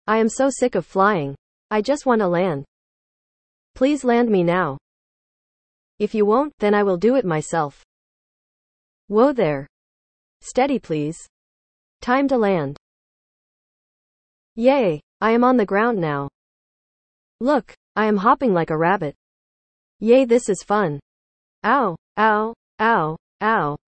I am so sick of flying. I just want to land. Please land me now. If you won't, then I will do it myself. Whoa there. Steady please. Time to land. Yay, I am on the ground now. Look, I am hopping like a rabbit. Yay, this is fun. Ow, ow, ow, ow.